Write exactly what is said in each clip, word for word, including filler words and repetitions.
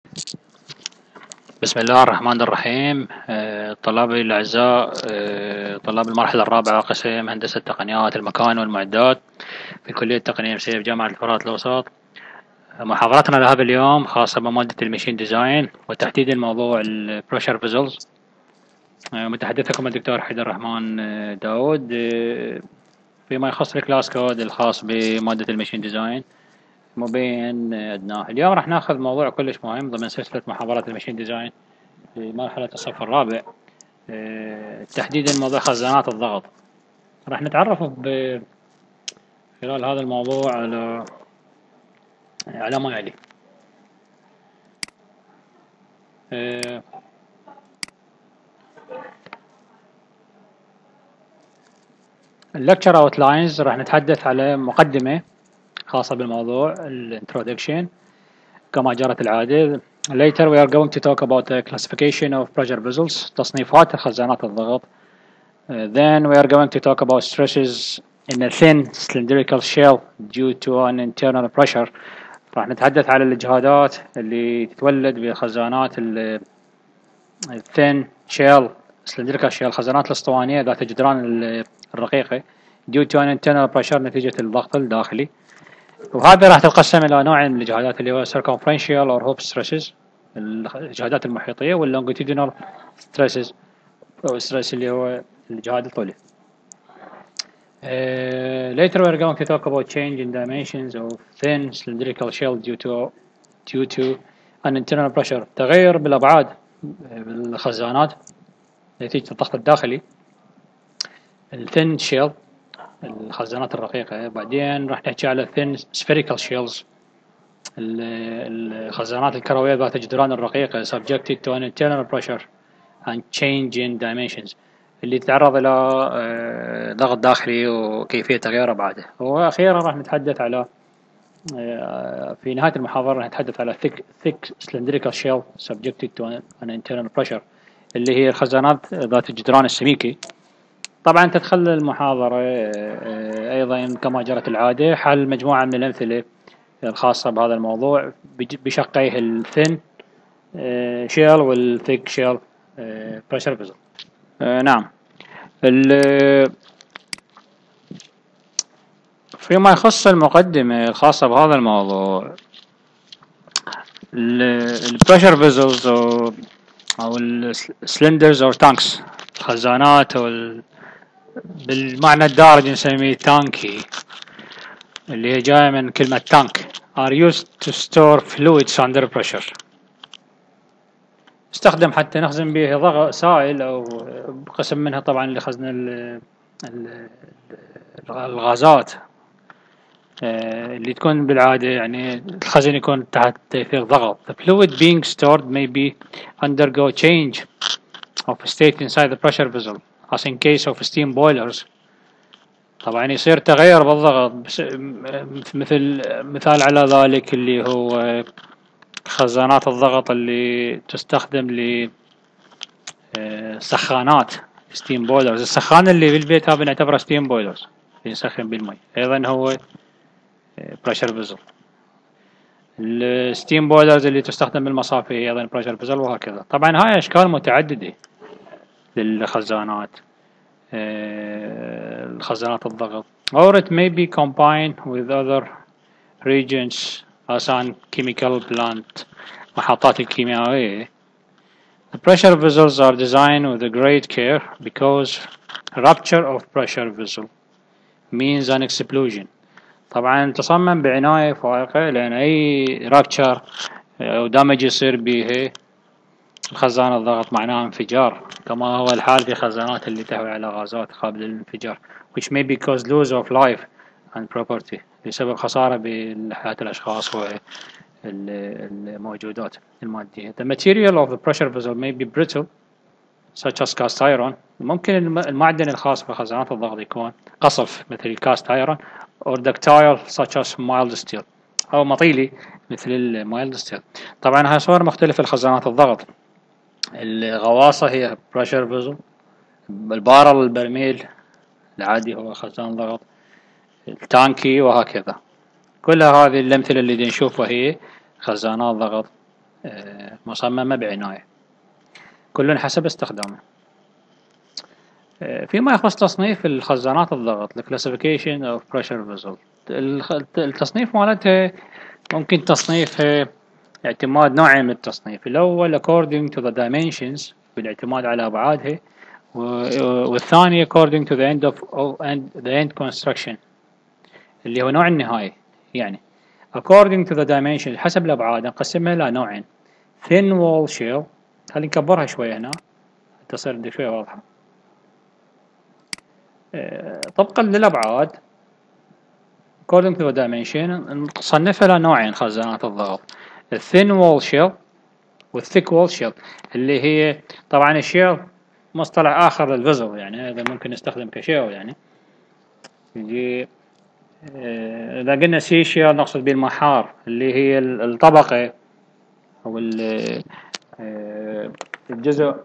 بسم الله الرحمن الرحيم. آه، طلابي الأعزاء، آه، طلاب المرحلة الرابعة قسم هندسة تقنيات المكان والمعدات في كلية التقنية النفسية بجامعة الفرات الأوسط. محاضرتنا لهذا اليوم خاصة بمادة المشين ديزاين وتحديدا موضوع البريشر فيزلز. متحدثكم الدكتور حيدر الرحمن آه، داود، آه، فيما يخص الكلاس كود الخاص بمادة المشين ديزاين مبين أدناه. اليوم راح ناخذ موضوع كلش مهم ضمن سلسلة محاضرات المشين ديزاين في مرحلة الصف الرابع، آه، تحديدا موضوع خزانات الضغط. راح نتعرف ب- خلال هذا الموضوع على على ما يلي. آه، اللكتشر اوتلاينز راح نتحدث على مقدمة خاصة بالموضوع الانترودكشن كما جرت العادة. Later we are going to talk about the classification of pressure vessels، تصنيفات خزانات الضغط. Uh, then we are going to talk about stresses in a thin cylindrical shell due to an internal pressure. راح نتحدث على الإجهادات اللي تتولد بخزانات ال thin shell cylindrical shell، خزانات الأسطوانية ذات الجدران الرقيقة due to an internal pressure، نتيجة الضغط الداخلي. وهذا راح تتقسم إلى نوعين من الإجهادات اللي هو circumferential or hoop stresses، الإجهادات المحيطية، وال longitudinal stresses أو stress اللي هو الإجهاد الطولي. Uh, later we are going to talk about change in dimensions of thin cylindrical shell due to due to an internal pressure، تغير بالأبعاد بالخزانات نتيجة الضغط الداخلي. الثين shell الخزانات الرقيقة. بعدين راح نحكي على thin spherical shells، الخزانات الكروية ذات الجدران الرقيقة subjected to an internal pressure and change in dimensions، اللي تتعرض إلى ضغط داخلي وكيفية تغيير أبعاده. وأخيرا راح نتحدث على في نهاية المحاضرة راح نتحدث على thick thick cylindrical shell subjected to an internal pressure، اللي هي الخزانات ذات الجدران السميكي. طبعا تدخل المحاضرة أيضا كما جرت العادة حل مجموعة من الأمثلة الخاصة بهذا الموضوع بشقيه الثين شيل والثيك شيل بريشر فيزل. نعم. فيما يخص المقدمة الخاصة بهذا الموضوع، البريشر فيزلز أو أو السلندرز أو تانكس، الخزانات أو بالمعنى الدارج نسميه تانكي، اللي هي جاية من كلمة تانك، are used to store fluids under pressure. استخدم حتى نخزن به ضغط سائل أو قسم منها طبعا لخزن الغازات اللي تكون بالعادة يعني الخزن يكون تحت تأثير ضغط. The fluid being stored may be undergo change of state inside the pressure vessel as in case of steam boilers. طبعا يصير تغير بالضغط، مثل مثال على ذلك اللي هو خزانات الضغط اللي تستخدم لسخانات ستيم بويلرز. السخان اللي بالبيت هذا نعتبره ستيم بويلرز اللي يسخن بالمي، ايضا هو بريشر فيزل. الستيم بويلرز اللي تستخدم بالمصافي ايضا بريشر فيزل، وهكذا. طبعا هاي اشكال متعددة للخزانات، الخزانات الضغط. or it may be combined with other regions as an chemical plant، محطات الكيميائية. The pressure vessels are designed with a great care because rupture of pressure vessel means an explosion. طبعا تصمم بعناية فائقة لأن أي rupture أو damage يصير به خزان الضغط معناه انفجار، كما هو الحال في خزانات اللي تحوي على غازات قابلة للانفجار which may be cause loss of life and property، بسبب خسارة بحياة الأشخاص والموجودات المادية. The material of the pressure vessel may be brittle such as cast iron، ممكن المعدن الخاص بخزانات الضغط يكون قصف مثل cast iron، or ductile such as mild steel، أو مطيلي مثل المايلد ستيل. طبعا هاي صور مختلفة لخزانات الضغط. الغواصة هي pressure vessel، البارل البرميل العادي هو خزان ضغط، التانكي، وهكذا. كل هذه الأمثلة اللي نشوفها هي خزانات ضغط مصممة بعناية، كل حسب استخدامه. فيما يخص تصنيف الخزانات الضغط Classification of Pressure Vessel، التصنيف مالتها ممكن تصنيفها اعتماد نوعين من التصنيف. الأول according to the dimensions بالاعتماد على أبعادها، والثاني according to the end of the end construction اللي هو نوع النهاية. يعني according to the dimensions حسب الأبعاد نقسمها إلى نوعين: thin wall shell، خلينا نكبرها شوية هنا تصير عندك شوية واضحة. طبقا للأبعاد according to the dimension نصنفها إلى نوعين خزانات الضغط: thin wall shell والثيك وول شيل، اللي هي طبعا الشيل مصطلح آخر للفيزل، يعني هذا ممكن نستخدم كشيل. يعني يجي إذا قلنا سي شيل نقصد به المحار اللي هي الطبقة أو الجزء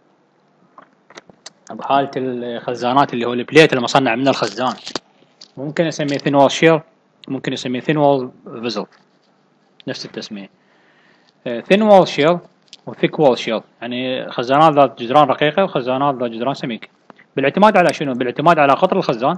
بحالة الخزانات اللي هو البليت المصنع من الخزان، ممكن نسميه ثين وول شيل، ممكن نسميه ثين وول فيزل، نفس التسمية. ثين وول شيل وثيك وول شيل، يعني خزانات ذات جدران رقيقة وخزانات ذات جدران سميك، بالاعتماد على شنو؟ بالاعتماد على قطر الخزان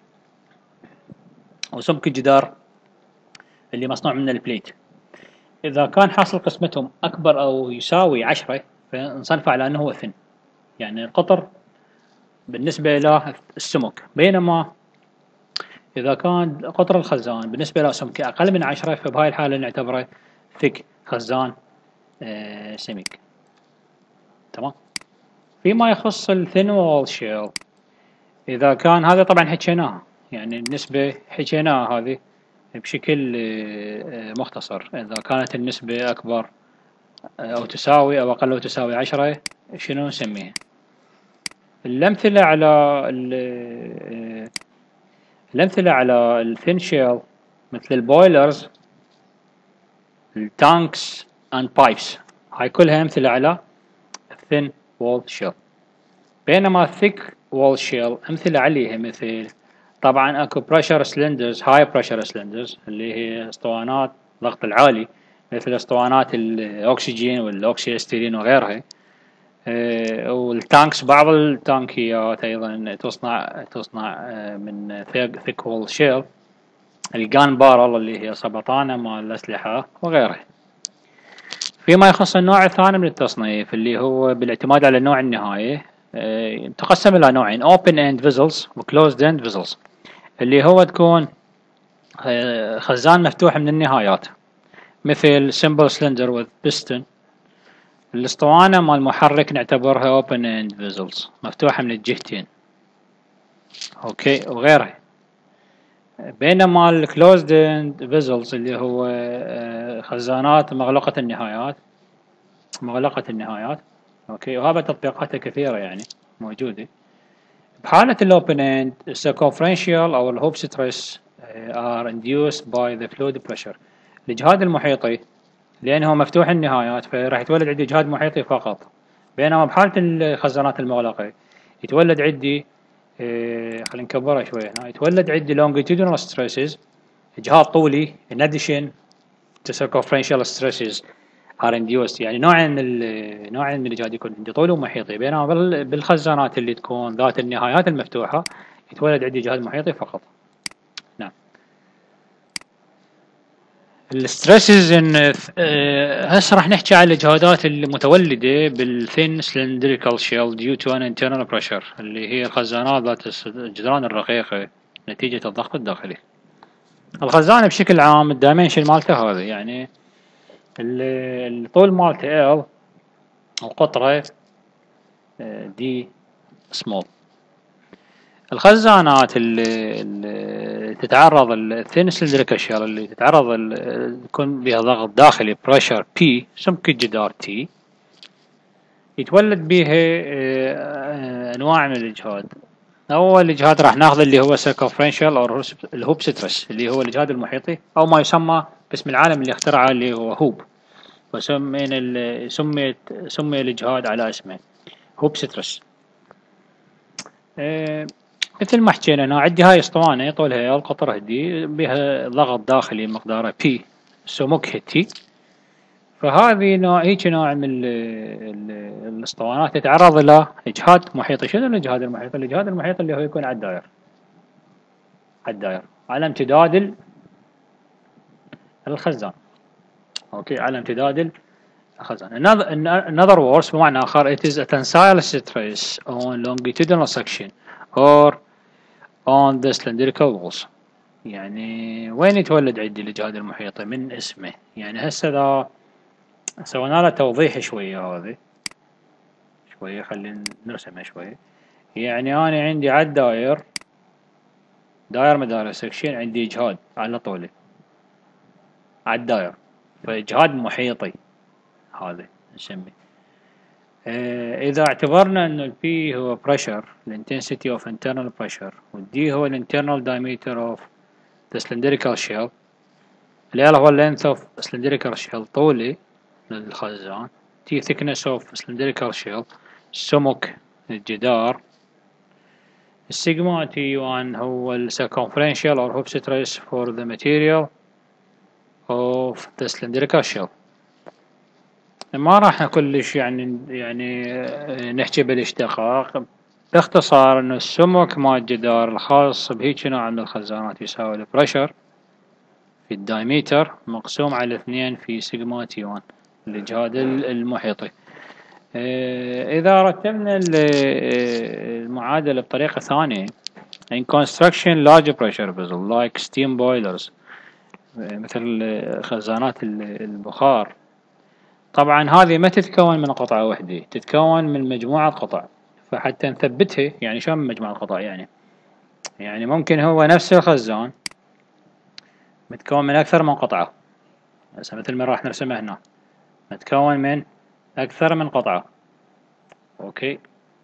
وسمك الجدار اللي مصنوع من البليت. إذا كان حاصل قسمتهم أكبر أو يساوي عشرة فنصنفه على أنه هو ثن، يعني القطر بالنسبة إلى السمك، بينما إذا كان قطر الخزان بالنسبة إلى سمكه أقل من عشرة فبهاي الحالة نعتبره ثيك، خزان آه سميك. تمام. فيما يخص الثين وول شيل، إذا كان هذا طبعا حكيناه، يعني النسبة حكيناها هذه بشكل آه مختصر. إذا كانت النسبة أكبر أو تساوي أو أقل أو تساوي عشرة شنو نسميها؟ الأمثلة على الأمثلة على الثين شيل مثل البويلرز، التانكس and pipes، هاي كلها أمثلة على الثين وول شيل. بينما الثيك وول شيل أمثلة عليها مثل طبعا أكو بريشر سلندرز، هاي بريشر سلندرز اللي هي اسطوانات ضغط العالي مثل اسطوانات الأكسجين والأوكسي وغيرها. أه والتانكس، بعض التانكيات أيضا تصنع تصنع من ثيك وول شيل، الجان بارل اللي هي سبطانة مال الأسلحة وغيرها. فيما يخص النوع الثاني من التصنيف اللي هو بالاعتماد على نوع النهاية، أه تقسم إلى نوعين: open end vessels و closed end vessels، اللي هو تكون أه خزان مفتوح من النهايات مثل simple cylinder with piston. الاسطوانة مال المحرك نعتبرها open end vessels، مفتوحة من الجهتين، اوكي، وغيرها. بينما ال closed end vessels اللي هو خزانات مغلقة النهايات مغلقة النهايات اوكي، وهذا تطبيقاتها كثيرة يعني موجودة. بحالة ال open end circumferential أو ال hoop stress are induced by the fluid pressure، الإجهاد المحيطي، لأنه مفتوح النهايات فراح يتولد عندي إجهاد محيطي فقط. بينما بحالة الخزانات المغلقة يتولد عندي إيه خلينا نكبرها شوي هنا، يتولد عندي longitudinal stresses، إجهاد طولي in addition to circumferential stresses are induced، يعني نوع من نوع من الإجهاد يكون عندي طولي ومحيطي. بينما بالخزانات اللي تكون ذات النهايات المفتوحة يتولد عندي إجهاد محيطي فقط. نعم. الستريسز ان هسه راح نحكي على الاجهادات المتولده بالثين سلندريكال شيل ديو تو ان انترنال بريشر، اللي هي الخزانات ذات الجدران الرقيقه نتيجه الضغط الداخلي. الخزانه بشكل عام الدايمنشن مالته هذا، يعني الطول مالته ال وقطره دي سمول. الخزانات اللي, اللي تتعرض الثين سلندريكال شيل اللي تتعرض يكون بها ضغط داخلي بريشر بي، سمك الجدار تي، يتولد بها انواع من الاجهاد. اول اجهاد راح ناخذ اللي هو سيركمفرنشال او الهوب سترس، اللي هو الاجهاد المحيطي او ما يسمى باسم العالم اللي اخترعه اللي هو هوب، وسمينا سميت سمي الاجهاد على اسمه هوب سترس. أه مثل ما حكينا انا عندي هاي اسطوانه طولها ال قطرها دي بها ضغط داخلي مقداره بي، سمكها تي، ف فهذه نوع هيك نوع من ال ال الاسطوانات تتعرض الى اجهاد محيطي. شنو الاجهاد المحيطي؟ الاجهاد المحيطي اللي هو يكون على الداير، على الداير على امتداد الخزان. اوكي، على امتداد الخزان. in other words بمعنى اخر it is a tensile stress on longitudinal section or on the cylindrical walls. يعني وين يتولد عندي الاجهاد المحيطي؟ من اسمه. يعني هسه اذا سوينا له توضيح شوية، هذه شوية خلينا نرسمها شوية. يعني انا عندي على الداير، داير مدار سكشن، عندي اجهاد على طولي على الداير، فاجهاد محيطي هذا نسميه. اه اذا اعتبرنا انه البي هو بريشر، الانتنسيتي اوف internal pressure، والدي هو الانترنال diameter اوف the cylindrical shell، ال هو length of cylindrical shell طولي للخزان، T thickness of cylindrical shell سمك الجدار، السيجما تي واحد هو ال circumferential or hoop stress for the material of the cylindrical shell. ما راح كلش يعني يعني نحكي بالاشتقاق، باختصار انه السمك مال الجدار الخاص بهيك نوع من الخزانات يساوي البريشر في الدايمتر مقسوم على اثنين في سيجما تي واحد الاجهاد المحيطي. إذا رتبنا المعادلة بطريقة ثانية، in construction large pressure vessels like steam boilers مثل خزانات البخار، طبعا هذه ما تتكون من قطعة واحدة، تتكون من مجموعة قطع. فحتى نثبتها، يعني شو من مجموعة قطع؟ يعني يعني ممكن هو نفس الخزان متكون من أكثر من قطعة، مثل ما راح نرسمه هنا، متكون من أكثر من قطعة. اوكي،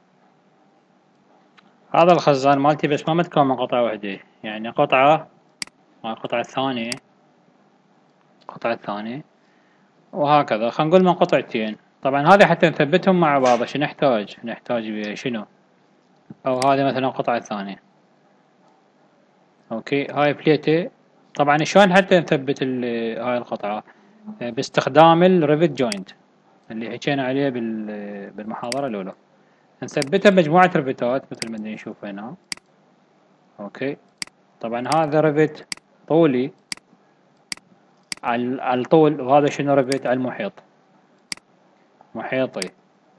هذا الخزان مالتي بس ما متكون من قطعة واحدة، يعني قطعة مع القطعة الثانية، القطعة الثانية، وهكذا. خلينا نقول من قطعتين. طبعا هذه حتى نثبتهم مع بعض شو نحتاج؟ نحتاج بيها شنو؟ او هذه مثلا القطعة الثانية. اوكي، هاي بليتة. طبعا شلون حتى نثبت هاي القطعة؟ باستخدام الريفت جوينت اللي حكينا عليه بالمحاضرة الأولى. نثبتها بمجموعة ريفتات مثل ما نشوف هنا. اوكي، طبعا هذا ريفت طولي على الطول، وهذا شنو؟ ريفت على المحيط، محيطي.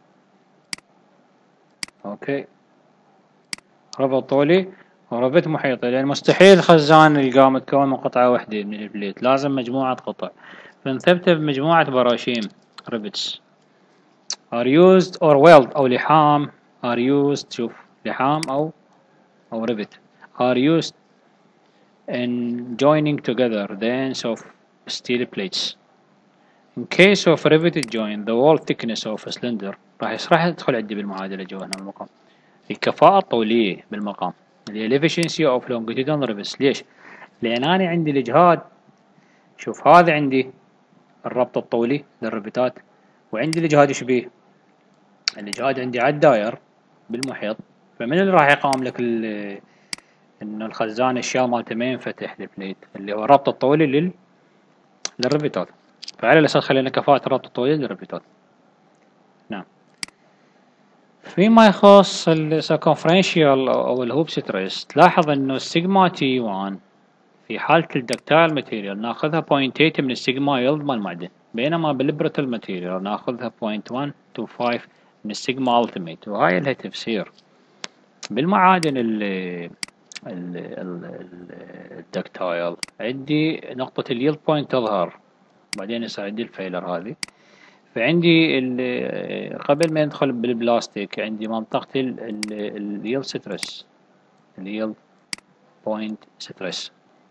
اوكي، ربط طولي وربط محيطي، لان مستحيل خزان يلقاه متكون من قطعة واحدة من البليت، لازم مجموعة قطع. فنثبته بمجموعة براشيم rivets are used or weld او لحام are used. شوف، لحام او او rivet are used in joining together the ends of steel plates. In case of riveted joint the wall thickness of a cylinder راح يصرح يدخل عندي بالمعادلة جوا هنا بالمقام الكفاءة الطولية بالمقام اللي هي efficiency of longitudinal rivets. ليش؟ لأن أنا عندي الإجهاد. شوف، هذا عندي الربط الطولي للربطات، وعندي الإجهاد إيش بيه؟ الإجهاد عندي على الداير بالمحيط. فمن اللي راح يقام لك إنه الخزان الشال مالته ما ينفتح البليت اللي هو الربط الطولي لل للربطات. فعلى الأساس خلينا كفاءة الربط الطولي للربطات. نعم. فيما يخص السيركمفرنشيال أو الهوب ستريس، تلاحظ إنه السيجما تي واحد في حالة الدكتايل ماتيريال ناخذها بوينت ثمانية من السيجما يلد مال المعدن، بينما بالبريتل ماتيريال ناخذها بوينت واحد تو خمسة من السيجما التيميت. وهاي لها تفسير. بالمعادن ال الدكتايل عندي نقطة اليلد بوينت تظهر، بعدين يصير عندي الفيلر هذه. فعندي قبل ما ندخل بالبلاستيك عندي منطقة اليلد ستريس، اليلد بوينت ستريس،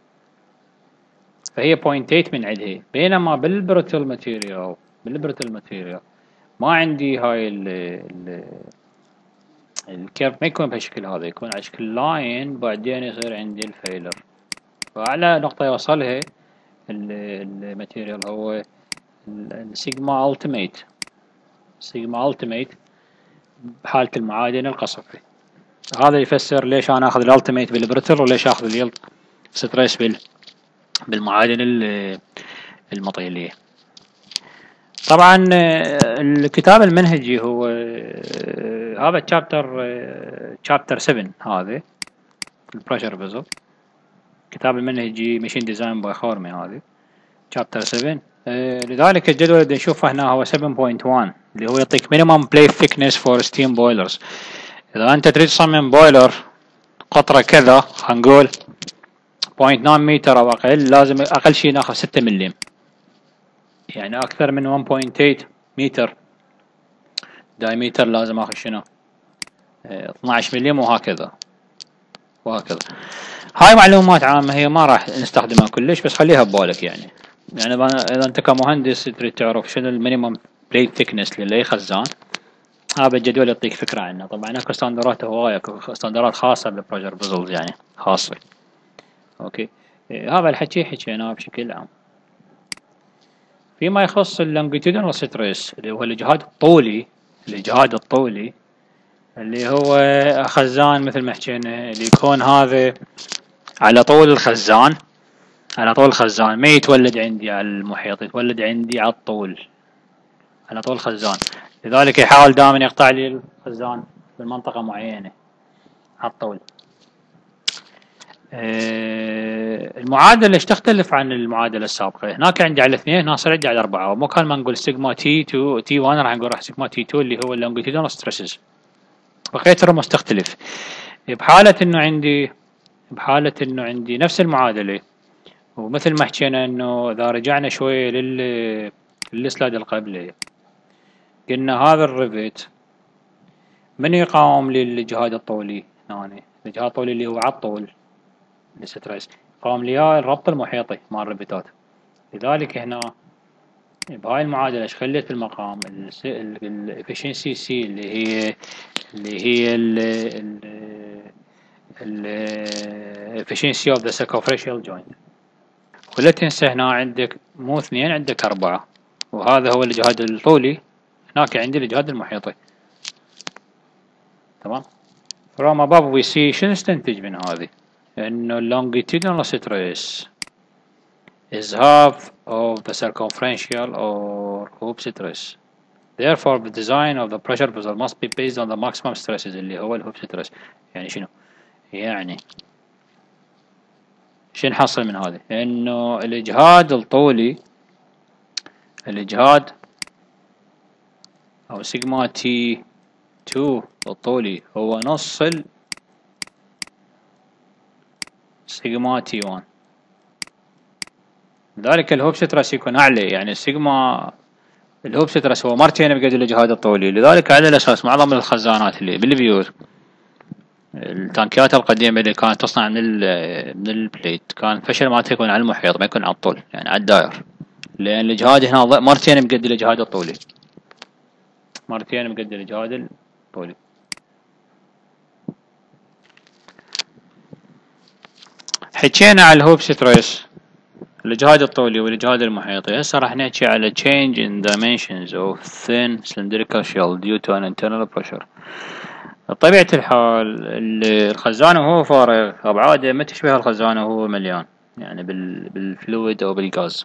فهي بوينت ثمانية من عندها. بينما بالبريتل ماتيريال بالبريتل ماتيريال ما عندي هاي ال ال الكيرف، ما يكون بهالشكل هذا، يكون على شكل لاين، بعدين يصير عندي الفيلر. فأعلى نقطة يوصلها الماتيريال هو السيجما التيميت، سيجما التيميت بحالة المعادن القصفي. هذا يفسر ليش أنا أخذ الالتيميت بالبريتل وليش أخذ اليلد ستريس بال بالمعادن المطيلية. طبعا الكتاب المنهجي هو هذا تشابتر تشابتر سبعة، هذا البريشر فيزل. الكتاب المنهجي ماشين ديزاين باي خورمي، هذه تشابتر سبعة. لذلك الجدول اللي نشوفه هنا هو سبعة نقطة واحد اللي هو يعطيك minimum plate thickness for steam boilers. إذا أنت تريد تصمم بويلر قطره كذا، خلينا نقول صفر فاصلة تسعة متر أو أقل، لازم أقل شيء ناخذ ستة ملم، يعني أكثر من واحد فاصلة ثمانية متر دايمتر لازم آخذ شنو اثناشر ملم، وهكذا وهكذا. هاي معلومات عامة هي ما راح نستخدمها كلش، بس خليها ببالك يعني. يعني إذا أنت كمهندس تريد تعرف شنو المينيمم بليت ثيكنس لأي خزان، هذا الجدول يعطيك فكرة عنه. طبعا اكو ستاندرات هواية، اكو ستاندرات خاصة بالبروجر فيزلز يعني خاصة. اوكي، إيه هذا الحكي حكيناه بشكل عام. فيما يخص اللونجيتودينال ستريس اللي هو الاجهاد الطولي، الاجهاد الطولي اللي هو خزان مثل ما حكينا اللي يكون هذا على طول الخزان، على طول الخزان، ما يتولد عندي على المحيط، يتولد عندي على الطول، على طول الخزان. لذلك يحاول دائما يقطع لي الخزان بمنطقة معينة على الطول. أه المعادلة ايش تختلف عن المعادلة السابقة؟ هناك عندي على اثنين، هنا صار عندي على أربعة، ومو كان ما نقول سيجما تي اثنين تي واحد، راح نقول راح سيجما تي اثنين اللي هو اللونجيتودينال ستريسز. بقيت الرموز تختلف. بحالة انه عندي بحالة انه عندي نفس المعادلة، ومثل ما حكينا انه اذا رجعنا شوية لل للسلايد القبلي، قلنا هذا الريفت من يقاوم لي الاجهاد الطولي؟ يعني الاجهاد الطولي اللي هو على الطول الستريس قام لي الربط المحيطي مع الريفتات. لذلك هنا بهاي المعادلة ايش خليت في المقام الافشنسي سي اللي هي اللي هي الافشنسي اوف ذا سيركمفرنشال جوينت، ولا تنسى هنا عندك مو اثنين، عندك أربعة، وهذا هو الاجهاد الطولي، هناك عندي الاجهاد المحيطي. تمام. from above we see شنو نستنتج من هذه؟ انه longitudinal stress is half of the circumferential or hoop stress. Therefore the design of the pressure vessel must be based on the maximum stresses اللي هو الهوب stress. يعني شنو؟ يعني شو نحصل من هذه؟ انه الاجهاد الطولي، الاجهاد او سيجما تي اثنين الطولي هو نص ال سيجما تي واحد. لذلك الهوب سترس يكون اعلى، يعني السيجما الهوب سترس هو مرتين بقدر الاجهاد الطولي. لذلك على الاساس معظم الخزانات اللي بالبيوت، التانكيات القديمة اللي كانت تصنع من ال من البليت، كان فشل مالتها يكون على المحيط، ما يكون على الطول، يعني على الداير، لان الاجهاد هنا مرتين بقد الاجهاد الطولي، مرتين بقد الاجهاد الطولي. حكينا على الهوب ستريس، الاجهاد الطولي والاجهاد المحيطي. هسه راح نحكي على change in dimensions of thin cylindrical shell due to an internal pressure. بطبيعة الحال الخزان وهو فارغ ابعاده ما تشبه الخزان وهو مليان، يعني بال بالفلويد او بالغاز.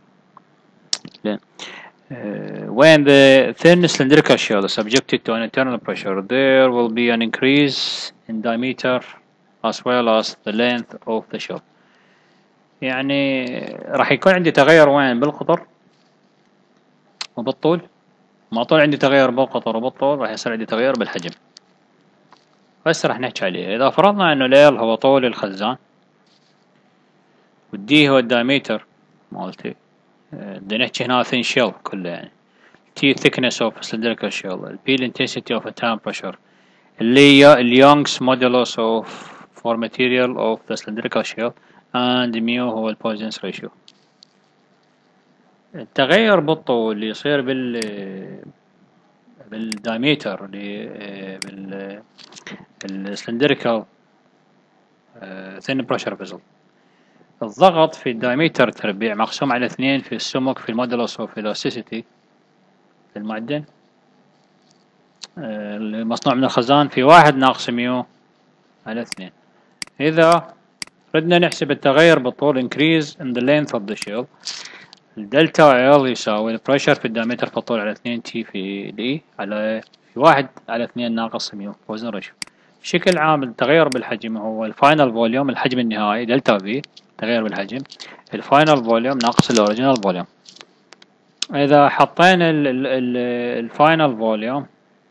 when the thin cylindrical shell is subjected to an internal pressure, there will be an increase in diameter as well as the length of the shell. يعني راح يكون عندي تغير وين؟ بالقطر وبالطول. ما طول عندي تغير بالقطر وبالطول، راح يصير عندي تغير بالحجم. بس راح نحكي عليه. اذا فرضنا انه ليل هو طول الخزان، والدي هو الدايمتر مالتي، بدنا نحكي هنا thin shell كله، يعني T thickness of cylindrical shell، P intensity of a temperature، اللي هي اليونغ's modulus of for material of the cylindrical shell، and mu هو ال Poisson's ratio. التغير بالطول اللي يصير بال بالدايمتر اللي بال السلندريكال ثين بريشر فيزل، الضغط في الدايمتر تربيع مقسوم على اثنين في السمك في المودولوس اوف الاستيسيتي المعدن المصنوع من الخزان في واحد ناقص ميو على اثنين. إذا ردنا نحسب التغير بالطول increase in the length of the shell، الدلتا ال يساوي البريشر في الدايمتر في الطول على اثنين تي في دي على في واحد على اثنين ناقص ميو وزن ريشيو. بشكل عام التغير بالحجم هو الفاينل فوليوم، الحجم النهائي دلتا في تغير بالحجم، الفاينل فوليوم ناقص الاوريجينال فوليوم. اذا حطينا الفاينل فوليوم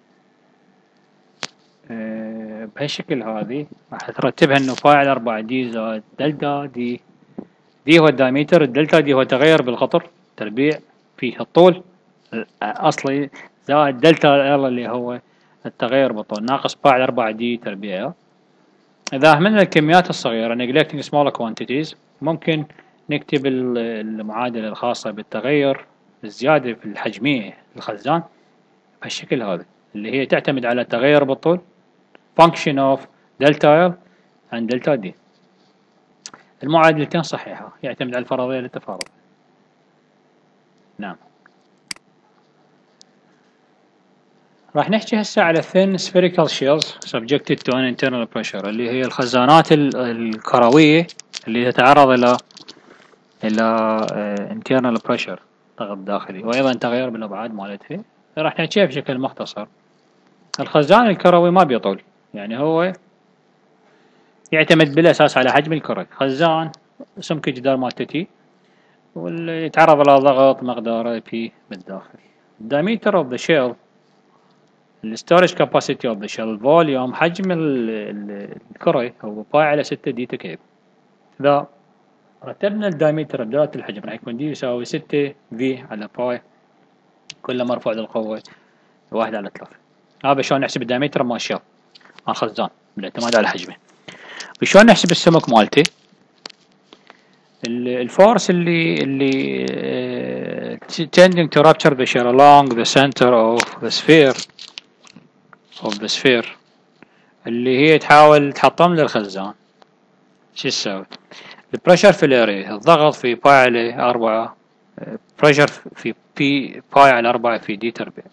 بهالشكل هذه راح ترتبها انه باي على أربعة دي زائد دلتا دي. دي هو الدايمتر، الدلتا دي هو تغير بالقطر تربيع في الطول الاصلي زائد دلتا ال اللي هو التغير بالطول ناقص باي على أربعة دي تربيع. اذا اهملنا الكميات الصغيرة neglecting smaller quantities ممكن نكتب المعادلة الخاصة بالتغير الزيادة في الحجمية الخزان بهالشكل هذا اللي هي تعتمد على التغير بالطول function of delta L and delta D. المعادلتين صحيحة، يعتمد على الفرضية للتفاضل. نعم. راح نحكي هسه على thin spherical shells subjected to an internal pressure اللي هي الخزانات الكروية اللي تتعرض إلى إلى internal pressure ضغط داخلي وأيضا تغير بالأبعاد مالتها. راح نحكيها بشكل مختصر. الخزان الكروي ما بيطول، يعني هو يعتمد بالأساس على حجم الكرة. خزان سمك الجدار مالته تي واللي يتعرض إلى ضغط مقداره بي بالداخل. diameter of the shell الستورج كاباسيتي اوف ذا شيل فوليوم حجم الكرة هو باي على ستة دي تكعيب. إذا رتبنا الدايمتر بدالة الحجم راح يكون دي يساوي ستة في على باي كله مرفوع للقوة واحد على ثلاثة. هذا شلون نحسب الدايمتر مال الشيل مال خزان بالاعتماد على حجمه. وشلون نحسب السمك مالته؟ الفورس اللي اللي uh, tending to rupture the shell along the center of the sphere of the sphere اللي هي تحاول تحطم للخزان شو تسوي؟ البريشر في الاري الضغط في باي على أربعة بريشر في بي باي على أربعة في دي تربيع.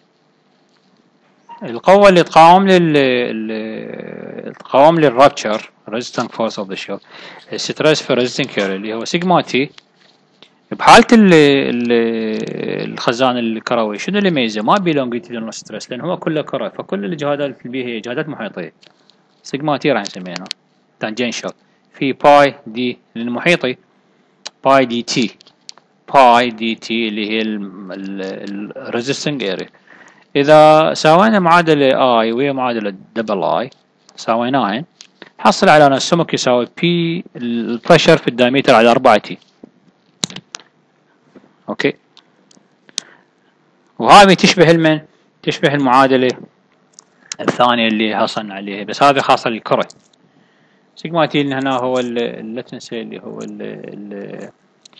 القوة اللي تقاوم لل تقاوم للرابتشر resisting force of the shell الستريس في resisting area اللي هو سيجما تي. بحالة ال ال الخزان الكروي شنو اللي يميزه؟ ما بي longitudinal ستريس لأن هو كله كرة، فكل الجهادات اللي بيه هي جهادات محيطية. سيجما تي راح نسميها هنا تانجنشال في باي دي المحيطي باي دي تي باي دي تي اللي هي ال resisting area. إذا سوينا معادلة I ويا معادلة دبل I سويناهن حصل على أن السمك يساوي P البريشر في الدايمتر على أربعة تي. أوكي، وهذه تشبه المن تشبه المعادلة الثانية اللي حصلنا عليها بس هذه خاصة للكرة. سيجما تي اللي هنا هو لا تنسى اللي هو ال ال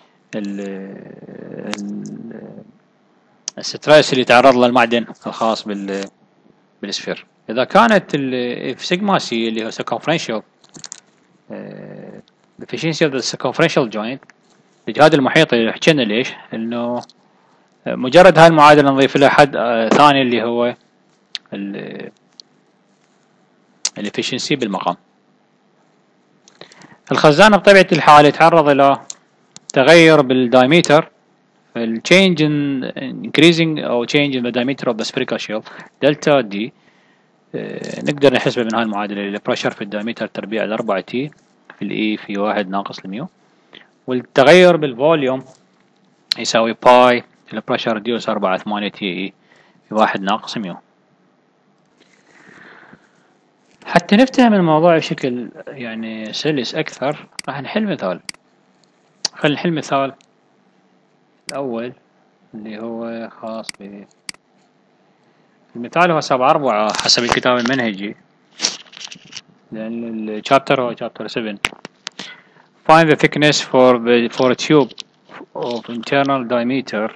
ال الستريس اللي يتعرض له المعدن الخاص بال بالسفير. إذا كانت في سيجما سي اللي هو circumferential efficiency of the circumferential joint الإجهاد المحيطي اللي حكينا ليش إنه مجرد هاي المعادلة نضيف لها حد ثاني اللي هو ال efficiency بالمقام. الخزان بطبيعة الحال يتعرض إلى تغير بالدايمتر ال change in increasing أو change in the diameter of the spherical shell delta D نقدر نحسبه من هاي المعادلة اللي pressure في الدايمتر تربيع على أربعة تي في الإي في واحد ناقص الميو، والتغير بالفوليوم يساوي باي البريشر ريديوس أربعة ثمانية تي إي في واحد ناقص ميو. حتى نفتهم الموضوع بشكل يعني سلس أكثر راح نحل مثال. خلينا نحل مثال الأول اللي هو خاص ب المثال هو سبعة أربعة حسب الكتاب المنهجي لأن الشابتر هو شابتر سبعة. Find the thickness for the for a tube of internal diameter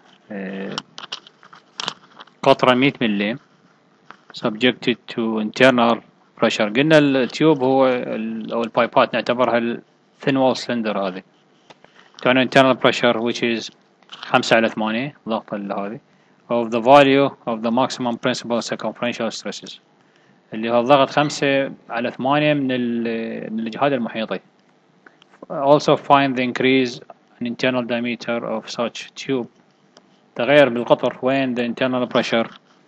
قطرة مية ملم subjected to internal pressure. قلنا التيوب هو أو البايبات نعتبرها ال thin wall cylinder هذه كان internal pressure which is خمسة على ثمانية ضغط هذه of the value of the maximum principal circumferential stresses اللي هو الضغط خمسة على ثمانية من من الإجهاد المحيطي. Also find the increase an internal diameter of such tube. تغير بالقطر وين the internal pressure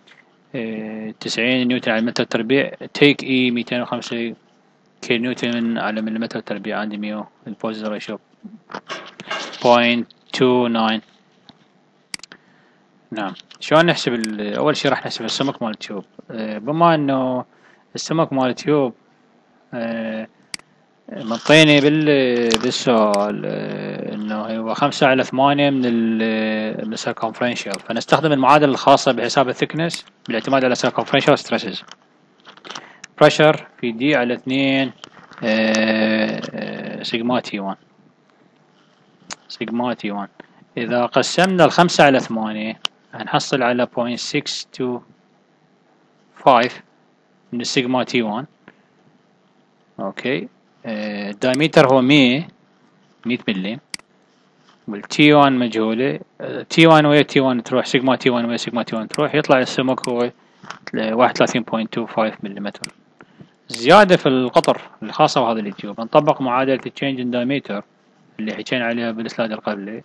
تسعين نيوتن على المتر تربيع. take E مئتين وخمسة كيلو نيوتن على مليمتر تربيع عندي ميو. البوزيشن ريشيو بوينت تو ناين. نعم. شلون نحسب؟ أول شي راح نحسب السمك مال التيوب. بما إنه السمك مال التيوب منطيني بال بالسؤال انه هو خمسة على ثمانية من ال من circumferential، فنستخدم المعادلة الخاصة بحساب الثكنس بالاعتماد على circumferential stresses. pressure في دي على اثنين سيجما تي واحد سيجما تي واحد. إذا قسمنا الخمسة على ثمانية هنحصل على بوينت سكس تو فايف من السيجما تي واحد. اوكي. الدايمتر هو مية مية ملي، والتي واحد مجهولة. تي واحد ويا تي واحد تروح، سيجما تي واحد ويا سيجما تي واحد تروح، يطلع السمك هو واحد وثلاثين بوينت تو فايف مليمتر. زيادة في القطر الخاصة بهذا التيوب نطبق معادلة التشينج ان دايمتر اللي حكينا عليها بالسلايد القبلي.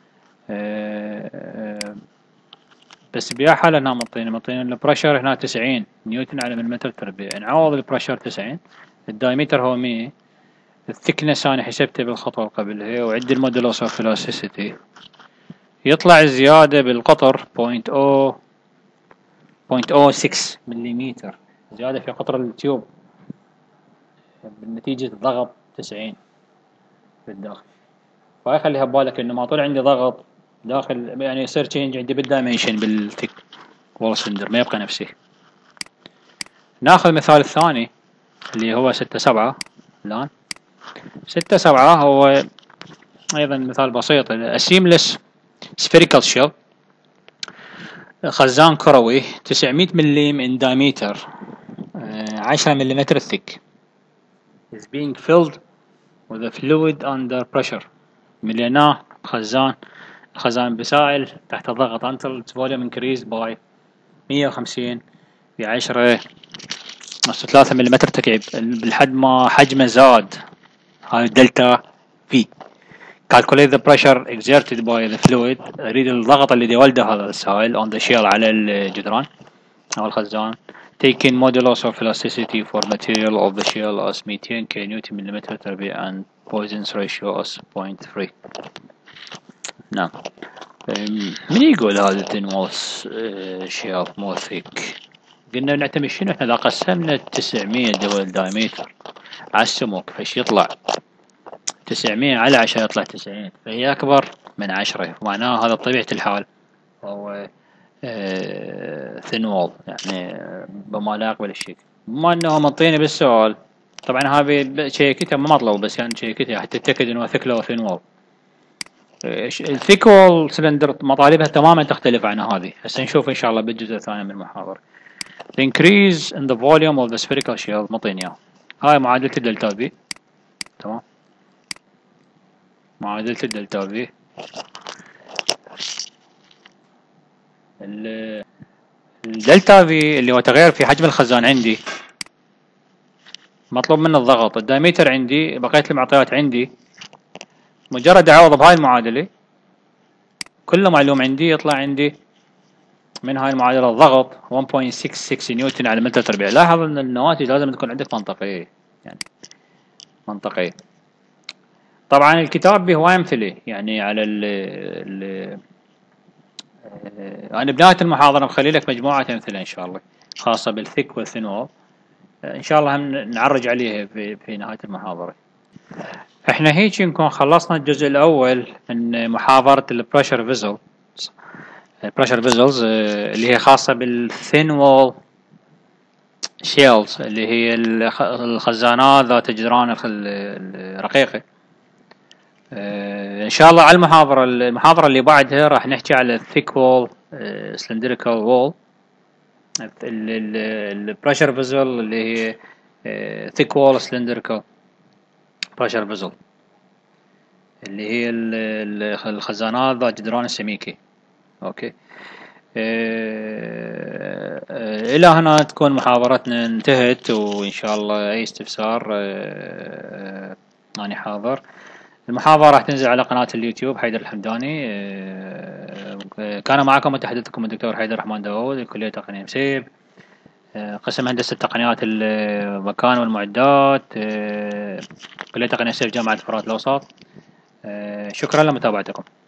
بس بيا حالة هنا منطينا منطينا البريشر هنا تسعين نيوتن على مليمتر تربيع. نعوض البريشر تسعين، الدايمتر هو مية، الثكنس انا حسبته بالخطوة قبلها، وعندي المودولوس اوف فيلوسيتي، يطلع الزيادة بالقطر بوينت او بوينت او سكس مليمتر، زيادة في قطر التيوب بنتيجة ضغط تسعين في الداخل. فهاي خليها ببالك انه ما طول عندي ضغط داخل يعني يصير تشينج عندي بالدايمنشن بالثيك وول سلندر، ما يبقى نفسه. ناخذ المثال الثاني اللي هو ستة سبعة. الآن ستة سبعة هو أيضا مثال بسيط. السيملس سفيريكال شيل، خزان كروي تسعمية ملم in diameter، عشرة مليمتر thick، is being filled with a fluid under pressure. مليناه خزان خزان بسائل تحت الضغط until its volume increased by مية وخمسين بعشرة نص ثلاثة مليمتر تكعيب لحد ما حجمه زاد. هاي دلتا في. calculate the pressure exerted by the fluid. اريد الضغط اللي يولده هذا السائل on the shell على الجدران او الخزان. taking modulus of elasticity for material of the shell as مئتين كيلو نيوتن مليمتر تربيع and Poisson's ratio as بوينت ثري. نعم. من يقول هذا thin walls shell more thick؟ قلنا نعتمد شنو؟ احنا اذا قسمنا تسعمية دول دايمتر على السمك فايش يطلع؟ تسعمية على عشرة يطلع تسعين، فهي اكبر من عشرة، معناها هذا بطبيعة الحال هو ثين وول، يعني بما لا يقبل الشك. بما انه منطيني بالسؤال، طبعا هذه شيكتها ما مطلوب بس يعني شيكتها حتى تتأكد انه ثيك لو ثين وول. الثيك وول سلندر مطالبها تماما تختلف عن هذه. هسه نشوف ان شاء الله بالجزء الثاني من المحاضرة. The increase in the volume of the spherical shell مطيني اياه. هاي معادلة الدلتا بي. تمام. معادلة الدلتا بي. الدلتا في اللي هو تغير في حجم الخزان عندي، مطلوب منه الضغط. الدايمتر عندي، بقية المعطيات عندي، مجرد اعوض بهاي المعادلة كله معلوم عندي، يطلع عندي من هاي المعادلة الضغط واحد فاصلة ستة ستة نيوتن على متر تربيع. لاحظ ان النواتج لازم تكون عندك منطقية، يعني منطقية. طبعا الكتاب به هواي امثلة يعني على ال ال انا بنهاية المحاضرة مخلي لك مجموعة امثلة ان شاء الله خاصة بالثيك والثين وول، ان شاء الله هم نعرج عليها في, في نهاية المحاضرة. احنا هيك نكون خلصنا الجزء الاول من محاضرة البريشر فيزل البريشر فيزلز اللي هي خاصة بالثين وول شيلز، اللي هي الخزانات ذات الجدران الرقيقة. ان شاء الله على المحاضرة المحاضرة اللي بعدها راح نحكي على الثيك وول سلندريكال وول. البريشر فيزل اللي هي ثيك وول سلندريكال بريشر فيزل اللي هي الخزانات ذات جدران السميكة. اوكي. الى هنا تكون محاضرتنا انتهت، وان شاء الله اي استفسار اني حاضر. المحاضرة راح تنزل على قناة اليوتيوب حيدر الحمداني. آه، كان معكم متحدثكم الدكتور حيدر الرحمن داوود، كلية تقنية مسيب، آه، قسم هندسة تقنيات المكان والمعدات، آه، كلية تقنية مسيب، جامعة فرات الأوسط. آه، شكرا لمتابعتكم.